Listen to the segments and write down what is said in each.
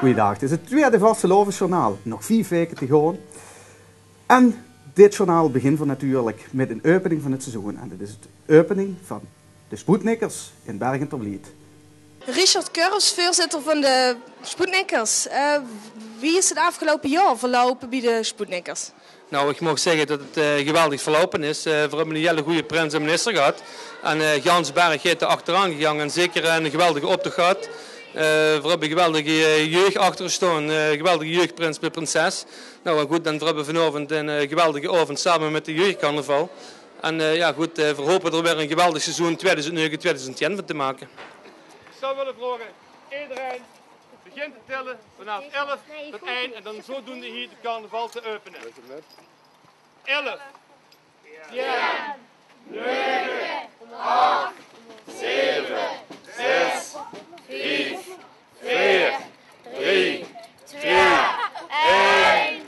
goeiedag. Het is het tweede Vastelovensjournaal. Nog 4 weken te gaan. En dit journaal begint van natuurlijk met een opening van het seizoen. En dit is de opening van de Spoednikkers in Bergen ter Vliet. Richard Kurfs, voorzitter van de Spoednikkers. Wie is het afgelopen jaar verlopen bij de Spoednikkers? Nou, ik mag zeggen dat het geweldig verlopen is. We hebben een hele goede prins en minister gehad. En Gansberg heeft er achteraan gegaan en zeker een geweldige optocht gehad. We hebben een geweldige jeugd achter staan, geweldige jeugdprins met prinses. Nou goed, dan hebben we vanavond een geweldige avond samen met de jeugdcarnaval. En ja goed, we hopen er weer een geweldig seizoen 2009-2010 van te maken. Ik zou willen vragen, iedereen begint te tellen vanaf 11 tot 1 en dan zodoende hier de carnaval te openen. 11, 10, 9, 8, 7, 6, 5, 4, 3, 2, 1.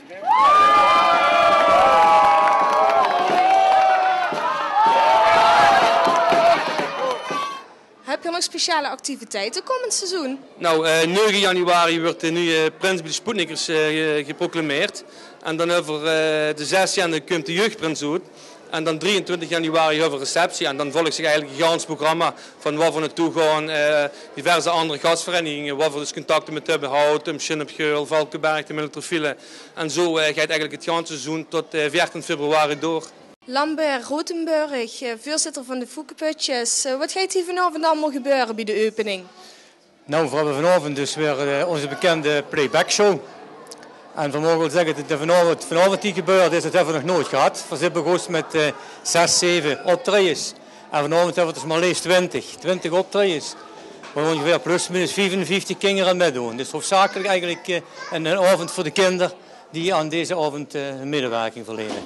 Heb je nog speciale activiteiten komend seizoen? Nou, 9 januari wordt de nieuwe prins bij de Spoednikkers geproclameerd. En dan over de 6 januari komt de jeugdprins uit. En dan 23 januari hebben we receptie. En dan volgt zich eigenlijk een gigantisch programma van waar we naartoe gaan. Diverse andere gastverenigingen, waar we dus contacten met hebben. Houten, Schinnepgeul, Valkenberg, de Miltrofielen. En zo gaat eigenlijk het hele seizoen tot 14 februari door. Lambert Rotenburg, voorzitter van de Foukeputjes. Wat gaat hier vanavond allemaal gebeuren bij de opening? Nou, we hebben vanavond dus weer onze bekende playback show. En we mogen wel zeggen dat vanavond die gebeurd is, dat hebben we nog nooit gehad. We zijn begonnen met 6, 7 optredens. En vanavond hebben we dus maar liefst 20 optredens. Waar ongeveer plus minus 55 kinderen aan meedoen. Dus hoofdzakelijk eigenlijk een avond voor de kinderen die aan deze avond een medewerking verlenen.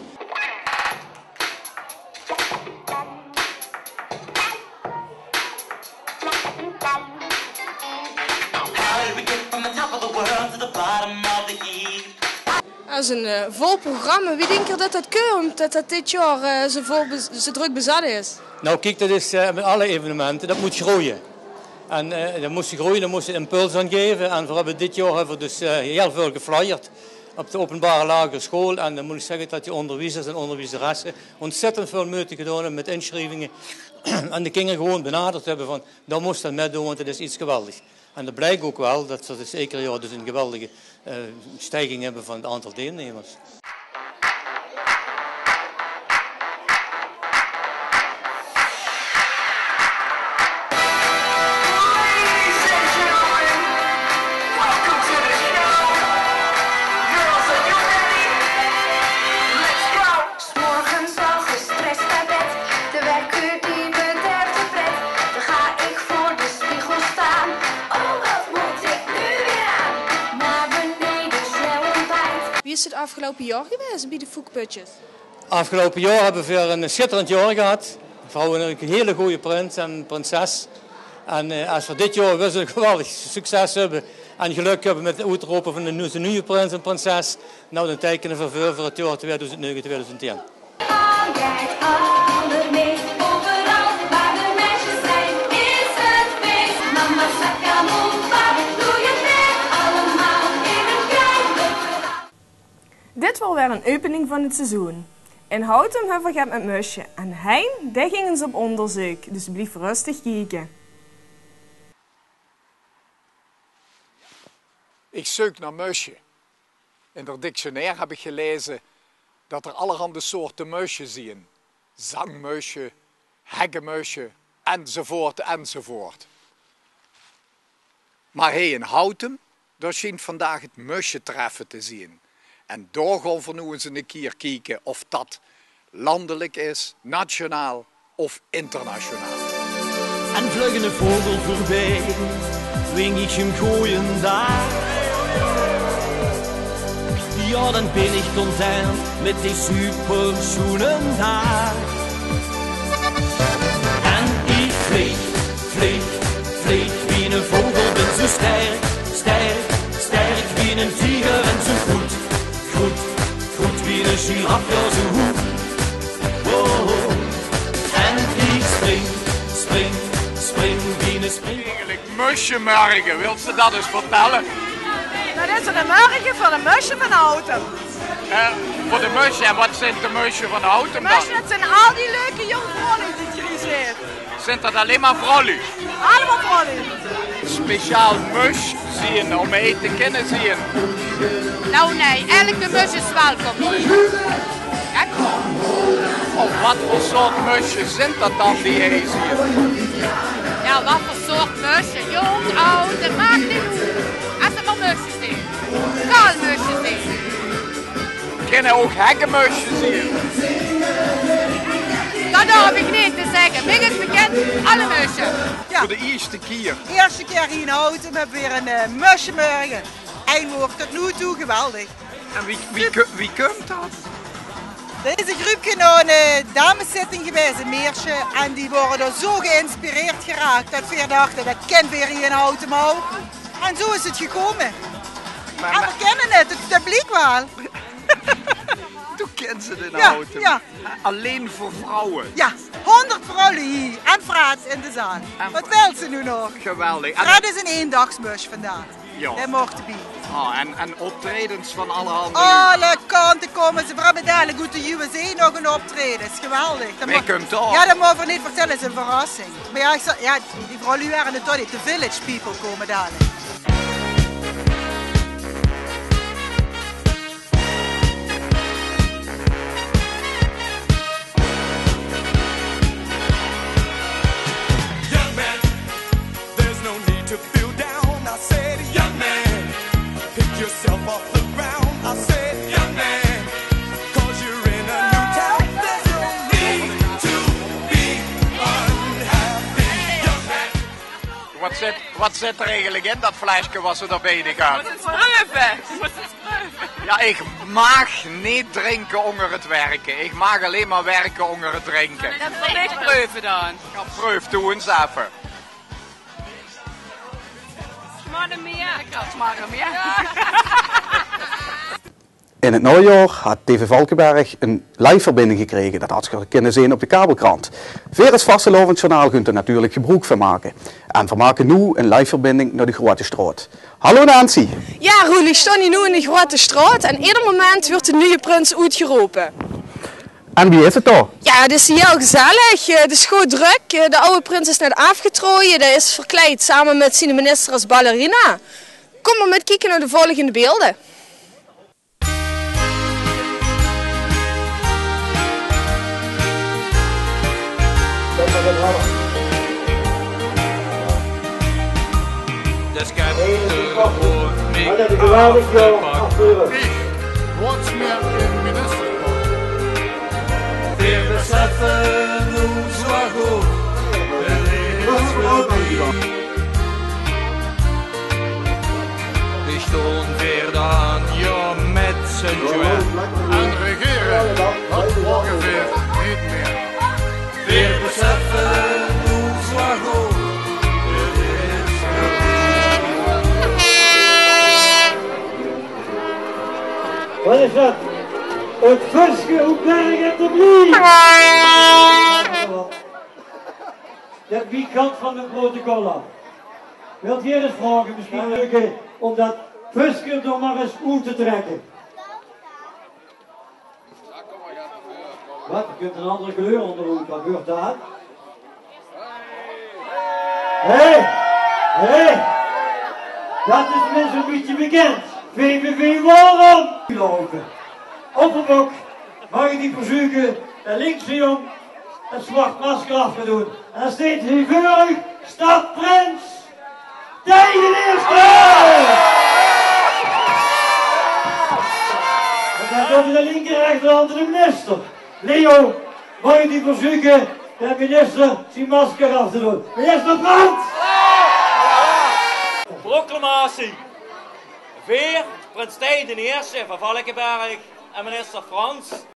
Dat is een vol programma. Wie denkt er dat dat komt? Dat dit jaar zo druk bezet is? Nou kijk, dat is met alle evenementen, dat moet groeien. En dat moest groeien, daar moest je impuls aan geven. En we hebben dit jaar dus heel veel geflyerd op de openbare lagere school. En dan moet ik zeggen dat die onderwijzers en onderwijzeressen ontzettend veel moeite gedaan hebben met inschrijvingen. En de kinderen gewoon benaderd hebben van, daar moest dat mee doen, want het is iets geweldigs. En dat blijkt ook wel dat we dus zeker jaar dus een geweldige stijging hebben van het aantal deelnemers. Wie is het afgelopen jaar geweest bij de Foukeputjes? Afgelopen jaar hebben we weer een schitterend jaar gehad. We hadden een hele goede prins en prinses. En als we dit jaar weer zo'n geweldig succes hebben en geluk hebben met het uitroepen van een nieuwe prins en prinses, nou dan tekenen we voor het jaar 2009-2010. Dit was weer een opening van het seizoen. In Houten hebben we met Musje en Hein, daar gingen ze op onderzoek, dus blijf rustig kijken. Ik zoek naar muisje. In het dictionair heb ik gelezen dat er allerhande soorten muisjes zien. Zangmuisje, heggemuisje, enzovoort, enzovoort. Maar in Houten, daar schijnt vandaag het muisjetreffen te zien. En daar gaan we nu eens een keer kijken of dat landelijk is, nationaal of internationaal. En vliegen een vogel voorbij, dwing ik hem gooien daar. Ja, dan ben ik content met die superschoenen daar. En ik vlieg, vlieg, vlieg wie een vogel, ben zo sterk, sterk, sterk wie een tiger en zo goed. Goed wie een giraf, ja zo goed. Wow. En ik spring wie een spring. Eigenlijk muisjemerken, wilt ze dat eens vertellen? Dat is een morgen voor de musje van Houten. Voor de musje, en wat zijn de musje van Houten dan? Musje, dat zijn al die leuke jonge vrouwen die je hier ziet. Zijn dat alleen maar vrouwen? Allemaal vrouwen. Speciaal mus zien, om mee te kunnen zien? Nou nee, elke mus is welkom. Kijk. Of wat voor soort musjes zijn dat dan die hier zien? Ja, wat voor soort musje? Jong, oud, dat maakt niet uit. Als er maar musjes zijn. Kaalmusjes zijn. Kunnen ook hekkenmusjes zien? Dat durf ik niet te zeggen. Mij is bekend alle musjes. Ja. Voor de eerste keer. De eerste keer hier in Houten hebben we weer een musjemorgen. En wordt tot nu toe geweldig. En wie komt dat? Er is een groepje naar een dameszitting geweest, een meersje. En die worden zo geïnspireerd geraakt dat we dachten, dat kennen we hier in Houten ook. En zo is het gekomen. En we kennen het publiek wel. Toen kent ze het in Ja, Houten. ja. Alleen voor vrouwen. Ja, 100 vrouwen hier en Fred in de zaal. Wat wil ze nu nog? Geweldig. Fred is een eendagsmus vandaag. Ja. Dat mocht erbij. En optredens van alle handen. Alle kanten komen ze. We hebben dadelijk uit de USA nog een optreden. Dat is geweldig. Wie komt daar? Ja, dat mogen we niet vertellen. Dat is een verrassing. Maar ja, die vrouwen waren het toch niet. De Village People komen dadelijk. Wat zit er eigenlijk in dat flesje wat ze daar binnen gaat? Ja, ik mag niet drinken onder het werken. Ik mag alleen maar werken onder het drinken. Dat wil ik proeven dan. Ja, proef toe eens even. Smaak meer. Ik kan smaken meer. In het najaar had TV Valkenberg een live-verbinding gekregen. Dat had je kunnen zien op de kabelkrant. Voor het vastelovend journaal kunt er natuurlijk gebruik van maken. En we maken nu een live-verbinding naar de Grote Straat. Hallo Nancy. Ja, Roel, ik sta hier nu in de Grote Straat en ieder moment wordt de nieuwe prins uitgeroepen. En wie is het dan? Ja, het is heel gezellig. Het is goed druk. De oude prins is net afgetrooien. Hij is verkleed samen met zijn minister als ballerina. Kom maar met kijken naar de volgende beelden. Das Ganze holt mich auf den Bock. What's meer in ministerpot? Wir besetzen uns zwar gut, wenn es vorbei. Die Stunde wird an, ja, Messenger. En regeren, dat ongeveer niet meer. Wir besetzen uns zwar gut. Wat is dat? Het Vuske hoe berg het te blijven. De wiekant van de protocollen. Wilt hier eens vragen, misschien lukken, om dat Vuske er maar eens uit te trekken. Wat? Je kunt een andere kleur onderhouden. Wat gebeurt daar? Hé! Hé! Dat is mensen een beetje bekend. VVV waarom? Lopen. Op een bok mag je die verzoeken de linkse jong een zwart masker af te doen. En dan steeds hevig staat prins tegen de eerste! En dan komt de linker rechterhand de minister. Leo, mag je die verzoeken de minister zijn masker af te doen. Minister Brandt! Proclamatie. Veer, prins Tijn de Eerste van Valkenberg en minister Frans